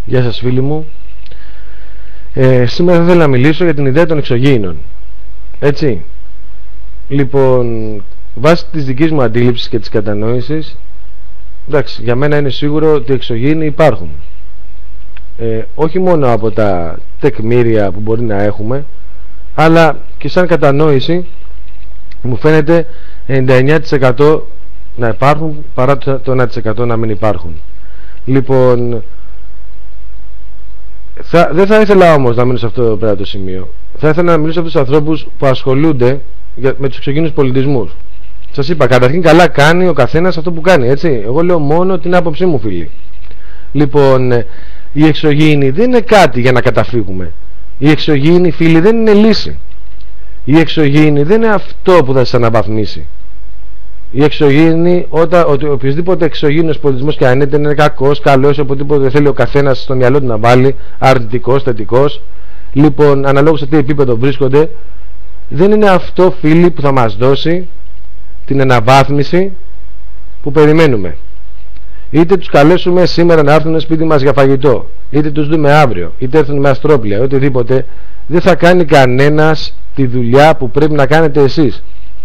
Γεια σας φίλοι μου. Σήμερα θα ήθελα να μιλήσω για την ιδέα των εξωγήινων. Έτσι. Λοιπόν, βάσει της δικής μου αντίληψης και της κατανόησης, εντάξει, για μένα είναι σίγουρο ότι οι εξωγήινοι υπάρχουν. Όχι μόνο από τα τεκμήρια που μπορεί να έχουμε, αλλά και σαν κατανόηση μου φαίνεται 99% να υπάρχουν παρά το 1% να μην υπάρχουν. Λοιπόν, δεν θα ήθελα όμως να μείνω σε αυτό πέρα το σημείο. Θα ήθελα να μιλήσω σε αυτούς τους ανθρώπους που ασχολούνται με τους εξωγήινους πολιτισμούς. Σας είπα, καταρχήν καλά κάνει ο καθένας αυτό που κάνει, έτσι. Εγώ λέω μόνο την άποψή μου, φίλοι. Λοιπόν, οι εξωγήινοι δεν είναι κάτι για να καταφύγουμε. Οι εξωγήινοι, φίλοι, δεν είναι λύση. Οι εξωγήινοι δεν είναι αυτό που θα σας αναβαθμίσει. Οι εξωγήινοι, ότι οποιοδήποτε εξωγήινος πολιτισμός και αν είναι κακός, καλός, οπουδήποτε θέλει ο καθένας στο μυαλό του να βάλει, αρνητικός, θετικός, λοιπόν, αναλόγως σε τι επίπεδο βρίσκονται, δεν είναι αυτό, φίλοι, που θα μας δώσει την αναβάθμιση που περιμένουμε. Είτε τους καλέσουμε σήμερα να έρθουν σπίτι μας για φαγητό, είτε τους δούμε αύριο, είτε έρθουν με αστρόπλια, οτιδήποτε, δεν θα κάνει κανένας τη δουλειά που πρέπει να κάνετε εσείς.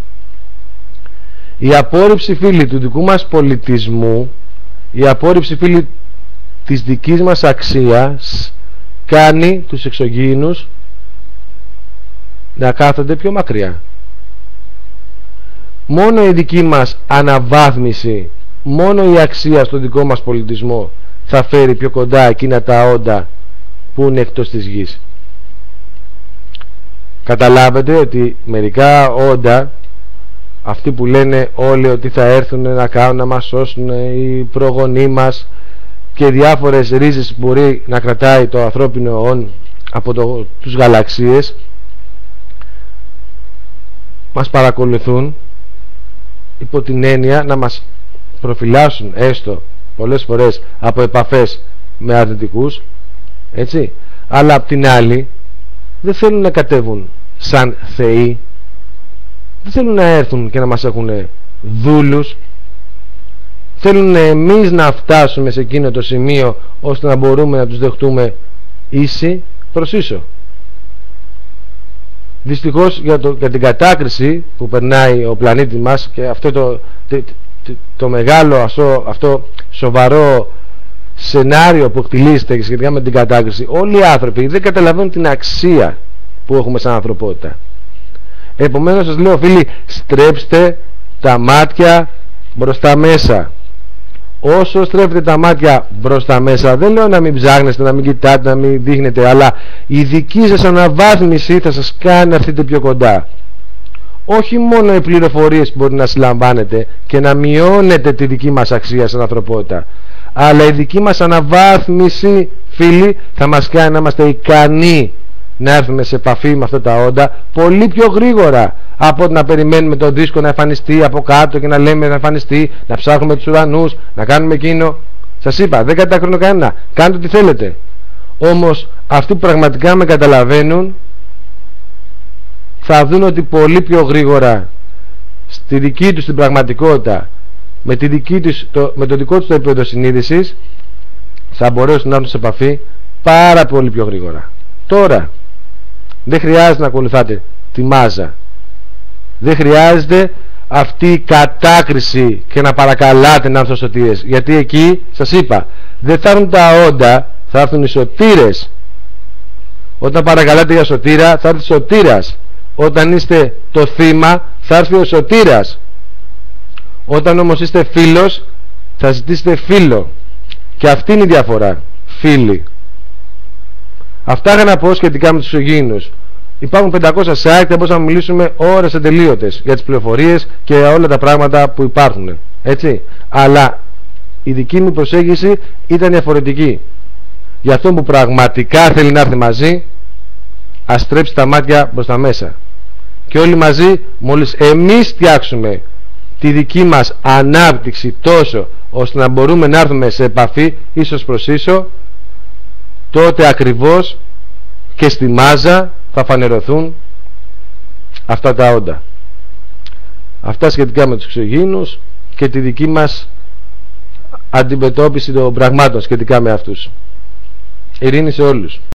Η απόρριψη, φίλοι, του δικού μας πολιτισμού, η απόρριψη, φίλοι, της δικής μας αξίας κάνει τους εξωγήινους να κάθονται πιο μακριά. Μόνο η δική μας αναβάθμιση, μόνο η αξία στο δικό μας πολιτισμό θα φέρει πιο κοντά εκείνα τα όντα που είναι εκτός της γης. Καταλάβετε ότι μερικά όντα, αυτοί που λένε όλοι ότι θα έρθουν να κάνουν να μας σώσουν οι προγονείς μας και διάφορες ρίζες που μπορεί να κρατάει το ανθρώπινο όν από τους γαλαξίες, μας παρακολουθούν υπό την έννοια να μας προφυλάσσουν έστω πολλές φορές από επαφές με αρνητικούς, έτσι, αλλά απ' την άλλη δεν θέλουν να κατέβουν σαν θεοί, δεν θέλουν να έρθουν και να μας έχουν δούλους, θέλουν εμείς να φτάσουμε σε εκείνο το σημείο ώστε να μπορούμε να τους δεχτούμε ίση προς ίσο. Δυστυχώς για την κατάκριση που περνάει ο πλανήτης μας και αυτό το μεγάλο αυτό σοβαρό σενάριο που εκτιλήσεται σχετικά με την κατάκριση, όλοι οι άνθρωποι δεν καταλαβαίνουν την αξία που έχουμε σαν ανθρωπότητα. Επομένως σας λέω, φίλοι, στρέψτε τα μάτια μπροστά μέσα. Όσο στρέφετε τα μάτια μπροστά μέσα, δεν λέω να μην ψάχνεστε, να μην κοιτάτε, να μην δείχνετε, αλλά η δική σας αναβάθμιση θα σας κάνει να έρθετε πιο κοντά. Όχι μόνο οι πληροφορίες που μπορεί να συλλαμβάνετε και να μειώνετε τη δική μας αξία σαν ανθρωπότητα, αλλά η δική μας αναβάθμιση, φίλοι, θα μας κάνει να είμαστε ικανοί να έρθουμε σε επαφή με αυτά τα όντα πολύ πιο γρήγορα από να περιμένουμε τον δίσκο να εμφανιστεί από κάτω και να λέμε να εμφανιστεί, να ψάχνουμε τους ουρανούς, να κάνουμε εκείνο. Σας είπα, δεν κατακρίνω κανένα, κάντε ό,τι θέλετε. Όμως αυτοί που πραγματικά με καταλαβαίνουν θα δουν ότι πολύ πιο γρήγορα στη δική τους την πραγματικότητα, με το δικό τους το επίπεδο συνείδησης, θα μπορέσουν να έρθουν σε επαφή πάρα πολύ πιο γρήγορα. Τώρα δεν χρειάζεται να ακολουθάτε τη μάζα, δεν χρειάζεται αυτή η κατάκριση και να παρακαλάτε να έρθουν σωτήρες, γιατί εκεί σας είπα δεν θα έρθουν τα όντα, θα έρθουν οι σωτήρες. Όταν παρακαλάτε για σωτήρα θα έρθει σωτήρας, όταν είστε το θύμα θα έρθει ο σωτήρας, όταν όμως είστε φίλος θα ζητήσετε φίλο, και αυτή είναι η διαφορά, φίλοι. Αυτά είχα να πω σχετικά με τους εξωγήινους. Υπάρχουν 500 site, θα μπορούσαμε να μιλήσουμε ώρες ατελείωτες για τις πληροφορίες και για όλα τα πράγματα που υπάρχουν, έτσι. Αλλά η δική μου προσέγγιση ήταν διαφορετική. Για αυτόν που πραγματικά θέλει να έρθει μαζί, ας στρέψει τα μάτια προς τα μέσα. Και όλοι μαζί, μόλις εμείς φτιάξουμε τη δική μας ανάπτυξη τόσο ώστε να μπορούμε να έρθουμε σε επαφή ίσως προς ίσο, τότε ακριβώς και στη μάζα θα φανερωθούν αυτά τα όντα. Αυτά σχετικά με τους εξωγήινους και τη δική μας αντιμετώπιση των πραγμάτων σχετικά με αυτούς. Ειρήνη σε όλους.